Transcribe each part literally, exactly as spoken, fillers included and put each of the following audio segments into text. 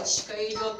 елочка идет.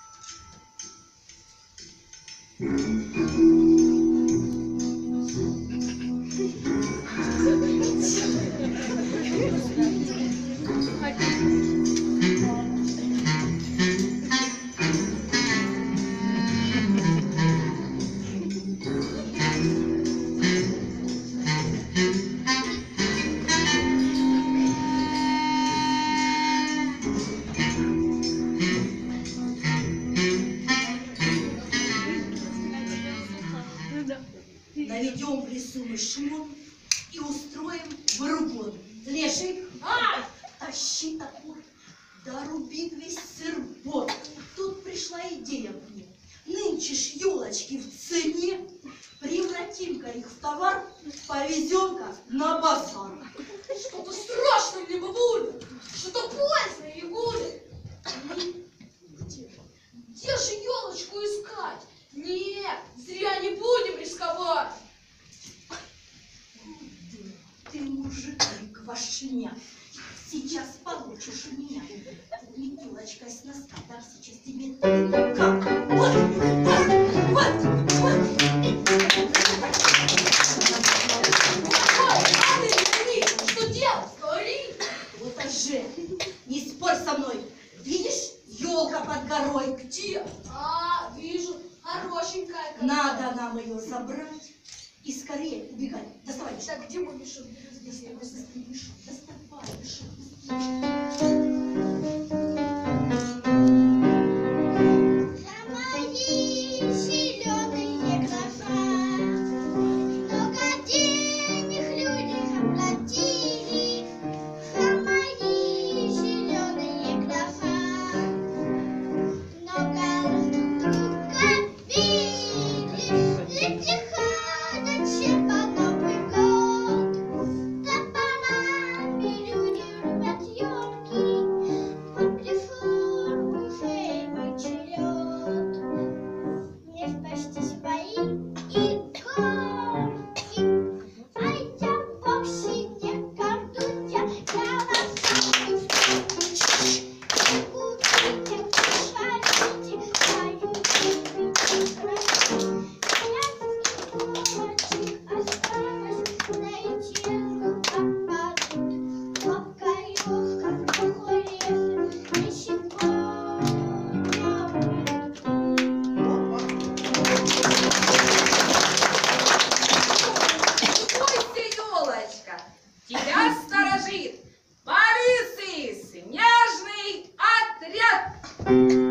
Наведем в лесу мы шум и устроим вырубон. Леший, а, тащи топор, да рубит весь сыр-бор. Тут пришла идея мне. Нынче ж елочки в цене, превратим-ка их в товар, повезем-ка на базар. Что-то страшное либо будет, что-то позднее и будет. Где? Где же елочку искать? Нет, зря не будем рисковать. Ты, мужик, квашня, сейчас получишь у меня. Метелочкой с носка, так сейчас тебе как? Вот, вот, вот, вот. Что делать? Говори. Вот же, не спорь со мной. Видишь, елка под горой. Где? А, вижу. Хорошенькая. Надо нам ее забрать и скорее убегать. Доставай. Так, где мой мешок? Доставай, доставай мешок. Доставай мешок. Тебя сторожит полиции снежный отряд.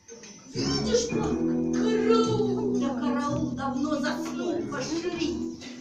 Видишь, как караул? Я караул давно заснул, пошли.